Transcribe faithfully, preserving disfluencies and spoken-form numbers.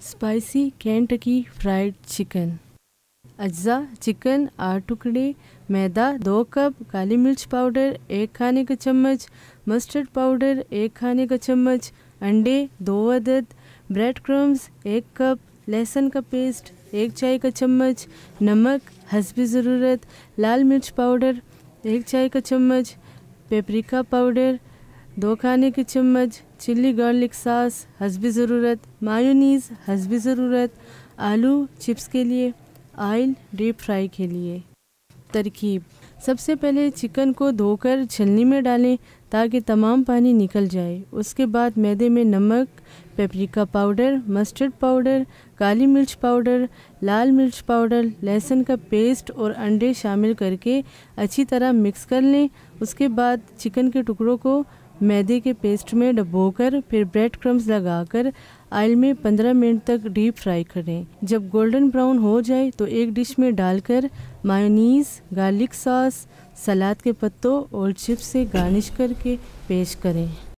Spicy Kentucky fried chicken. अज्जा chicken आठ टुकड़े, मैदा दो कप, काली मिर्च पाउडर एक खाने का चम्मच, मस्टर्ड पाउडर एक खाने का चम्मच, अंडे दो अदद, ब्रेड क्रम्स एक कप, लहसुन का पेस्ट एक चाय का चम्मच, नमक हस्बे ज़रूरत, लाल मिर्च पाउडर एक चाय का चम्मच, पेपरिका पाउडर दो खाने के चम्मच, चिल्ली गार्लिक सॉस हस्बे ज़रूरत, मायोनीज़ हस्बे ज़रूरत, आलू चिप्स के लिए, ऑयल डीप फ्राई के लिए। तरकीब: सबसे पहले चिकन को धोकर छलनी में डालें ताकि तमाम पानी निकल जाए। उसके बाद मैदे में नमक, पेपरिका पाउडर, मस्टर्ड पाउडर, काली मिर्च पाउडर, लाल मिर्च पाउडर, लहसुन का पेस्ट और अंडे शामिल करके अच्छी तरह मिक्स कर लें। उसके बाद चिकन के टुकड़ों को मैदे के पेस्ट में डुबोकर फिर ब्रेड क्रम्स लगाकर ऑयल में पंद्रह मिनट तक डीप फ्राई करें। जब गोल्डन ब्राउन हो जाए तो एक डिश में डालकर मायोनीज़, गार्लिक सॉस, सलाद के पत्तों और चिप्स से गार्निश करके पेश करें।